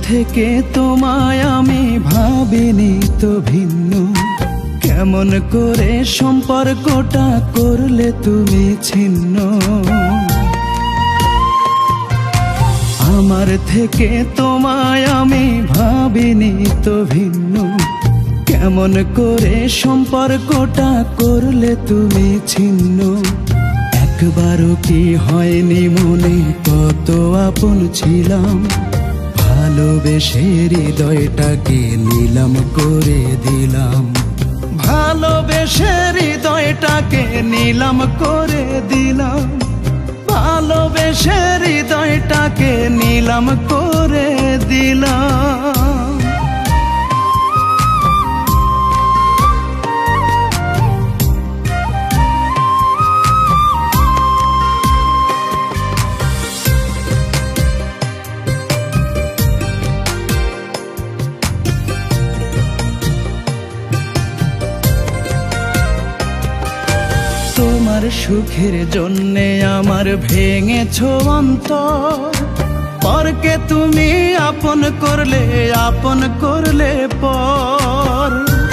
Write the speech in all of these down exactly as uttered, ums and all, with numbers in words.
থেকে তোমায় আমি ভাবিনি তো ভিন্ন, কেমন করে সম্পর্কটা করলে তুমি ছিন্ন। আমার থেকে তোমায় আমি ভাবিনি তো ভিন্ন, কেমন করে সম্পর্কটা করলে তুমি ছিন্ন। একবারও কি হয়নি মনে কত আপন ছিলাম, ভালোবেসে হৃদয়টাকে নিলাম করে দিলাম। ভালোবেসে হৃদয়টাকে নিলাম করে দিলাম, ভালোবেসে হৃদয়টাকে নিলাম করে দিলাম। তোমার সুখের জন্যে আমার ভেঙেছো অন্তর, পরকে তুমি আপন করলে আপন করলে পর।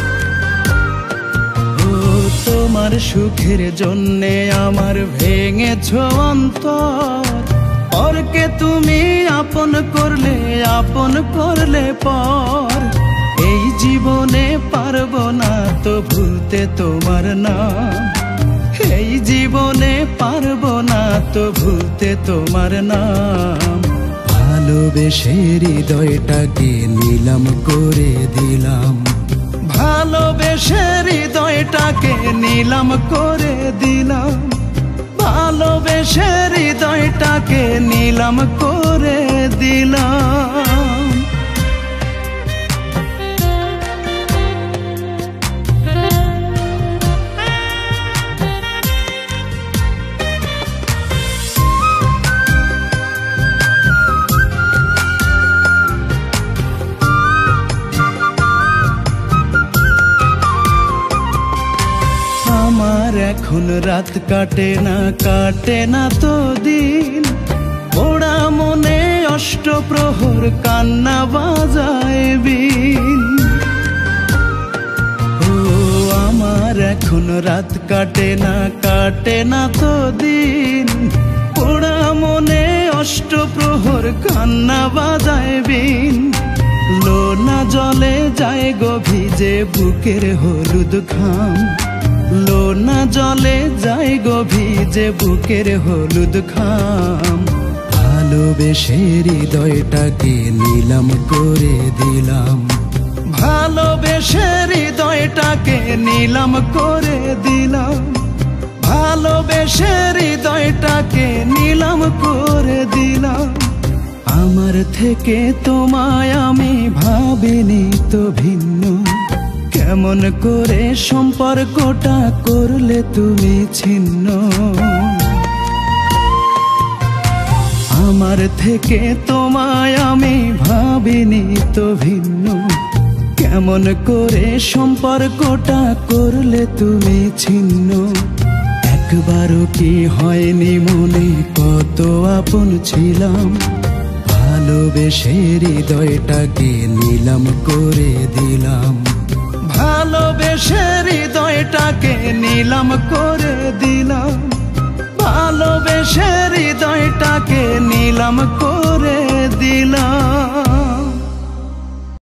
ও তোমার সুখের জন্যে আমার ভেঙেছো অন্তর, পরকে তুমি আপন করলে আপন করলে পর। এই জীবনে পারবো না তো ভুলতে তোমার নাম, এই জীবনে পারবো না তো ভুলতে তোমার নাম। ভালোবেসে হৃদয়টাকে নিলাম করে দিলাম, ভালোবেসে হৃদয়টাকে নিলাম করে দিলাম, ভালোবেসে হৃদয়টাকে নিলাম করে দিলাম। আমার এখন রাত কাটে না কাটে না তো দিন, ওরা মনে অষ্টপ্রহর কান্না বাজায় বিন। ও আমার এখন রাত কাটে না কাটে না তো দিন, ওরা মনে অষ্টপ্রহর কান্না বাজায় বিন। লোনা জলে যায় গো ভিজে বুকের হলুদ ঘাম, লোনা জলে যায় গো ভিজে বুকের হলুদ ঘাম। ভালোবেসে হৃদয়টাকে নিলাম করে দিলাম, ভালোবেসে হৃদয়টাকে নিলাম করে দিলাম, ভালোবেসে হৃদয়টাকে নিলাম করে দিলাম। আমার থেকে তোমায় আমি ভাবিনি তো ভিন্ন, কেমন করে সম্পর্কটা করলে তুমি ছিন্ন। আমার থেকে তোমায় আমি ভাবিনি তো ভিন্ন, কেমন করে সম্পর্কটা করলে তুমি ছিন্ন। একবারও কি হয়নি মনে কত আপন ছিলাম, ভালোবেসে হৃদয়টাকে নিলাম করে দিলাম, ভালোবেসে হৃদয়টাকে নিলাম করে দিলাম, ভালোবেসে হৃদয়টাকে নিলাম করে দিলাম।